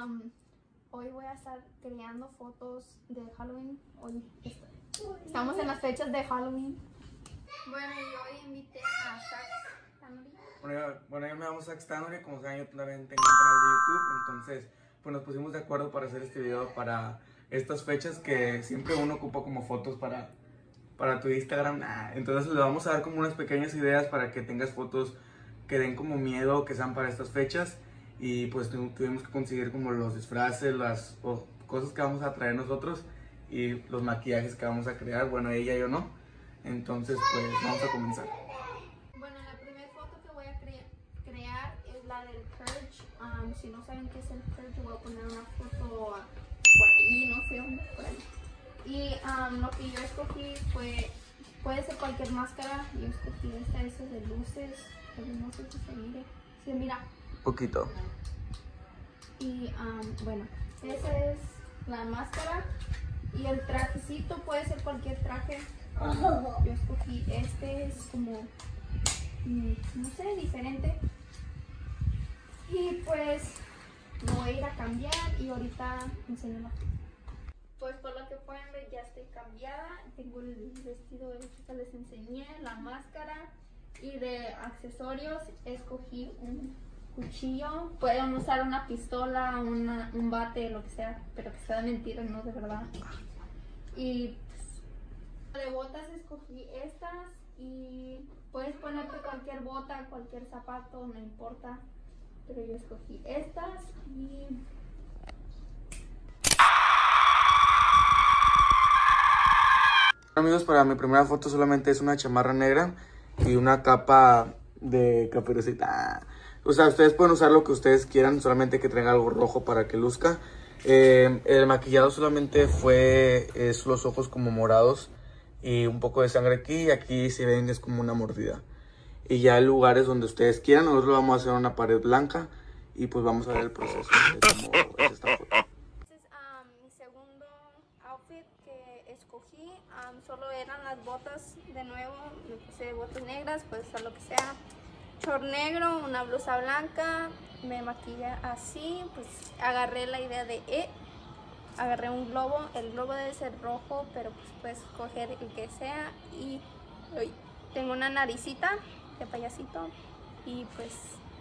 Hoy voy a estar creando fotos de Halloween. Hoy estamos en las fechas de Halloween. Bueno, y hoy invité a Zack Stanley. Bueno, yo me llamo Zack Stanley, como saben yo también tengo un canal de YouTube, entonces pues nos pusimos de acuerdo para hacer este video para estas fechas que siempre uno ocupa como fotos para tu Instagram. Entonces le vamos a dar como unas pequeñas ideas para que tengas fotos que den como miedo, que sean para estas fechas. Y pues tuvimos que conseguir como los disfraces, las cosas que vamos a traer nosotros y los maquillajes que vamos a crear. Bueno, ella y yo no. Entonces pues vamos a comenzar. Bueno, la primera foto que voy a crear es la del Purge. Si no saben qué es el Purge, voy a poner una foto por ahí, no sé dónde, por ahí. Y lo que yo escogí puede ser cualquier máscara. Yo escogí esta de luces, pero no sé si se mire. Se mira Poquito. Y bueno, esa es la máscara. Y el trajecito puede ser cualquier traje. Yo escogí es como, no sé, diferente. Y pues me voy a ir a cambiar y ahorita enseño la foto. Pues por lo que pueden ver ya estoy cambiada. Tengo el vestido que les enseñé, la máscara. Y de accesorios escogí un cuchillo. Pueden usar una pistola, un bate, lo que sea, pero que sea de mentira, no de verdad. Y pues, de botas escogí estas. Y puedes ponerte cualquier bota, cualquier zapato, no importa. Pero yo escogí estas y... Amigos, para mi primera foto solamente es una chamarra negra y una capa de caperucita. O sea, ustedes pueden usar lo que ustedes quieran, solamente que traiga algo rojo para que luzca. El maquillado solamente es los ojos como morados y un poco de sangre aquí, y aquí si ven es como una mordida. Y ya en lugares donde ustedes quieran, nosotros vamos a hacer una pared blanca y pues vamos a ver el proceso de cómo es esta foto. Este es mi segundo outfit que escogí. Solo eran las botas de nuevo. Me puse botas negras, puede ser lo que sea. Short negro, una blusa blanca. Me maquillé así. Pues agarré la idea de agarré un globo. El globo debe ser rojo, pero pues puedes escoger el que sea. Y tengo una naricita de payasito. Y pues...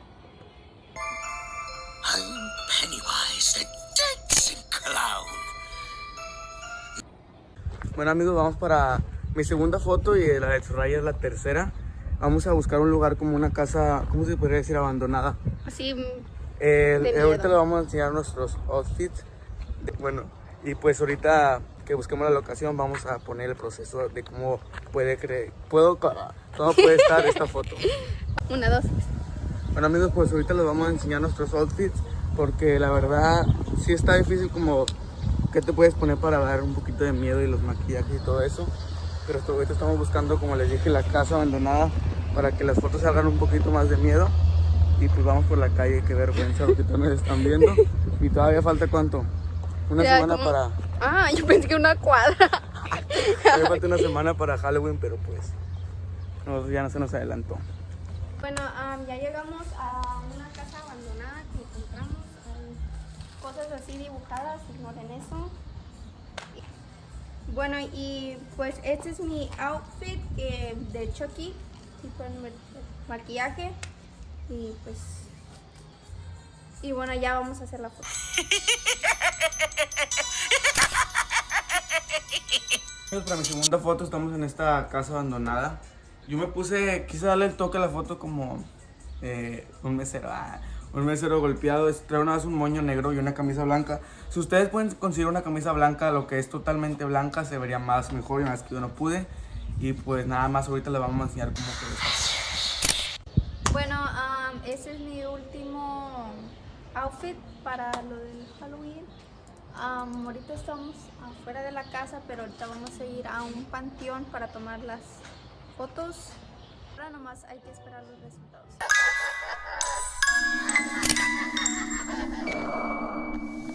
I'm Pennywise, the dancing clown. Bueno amigos, vamos para mi segunda foto y la de Soraya es la tercera. Vamos a buscar un lugar como una casa, ¿cómo se podría decir? Abandonada. Así ahorita le vamos a enseñar nuestros outfits. Bueno, y pues ahorita que busquemos la locación vamos a poner el proceso de cómo puede estar esta foto. 1, 2. Bueno amigos, pues ahorita les vamos a enseñar nuestros outfits porque la verdad sí está difícil como qué te puedes poner para dar un poquito de miedo y los maquillajes y todo eso. Pero ahorita estamos buscando, como les dije, la casa abandonada para que las fotos salgan un poquito más de miedo. Y pues vamos por la calle, qué vergüenza lo que también están viendo. Y todavía falta ¿cuánto? Una semana para... Ah, yo pensé que una cuadra. Todavía falta una semana para Halloween, pero pues ya no se nos adelantó. Bueno, ya llegamos a una casa abandonada que encontramos. Cosas así dibujadas, ignoren eso. Bueno, y pues este es mi outfit de Chucky. Y pueden ver el maquillaje. Y pues... Y bueno, ya vamos a hacer la foto. Para mi segunda foto estamos en esta casa abandonada. Yo quise darle el toque a la foto como un mesero golpeado. Trae una vez un moño negro y una camisa blanca. Si ustedes pueden conseguir una camisa blanca, lo que es totalmente blanca, se vería mejor, y más que yo no pude. Y pues nada más, ahorita les vamos a enseñar cómo quedó esta. Bueno, ese es mi último outfit para lo del Halloween. Ahorita estamos afuera de la casa, pero ahorita vamos a ir a un panteón para tomar las fotos. Ahora nomás hay que esperar los resultados.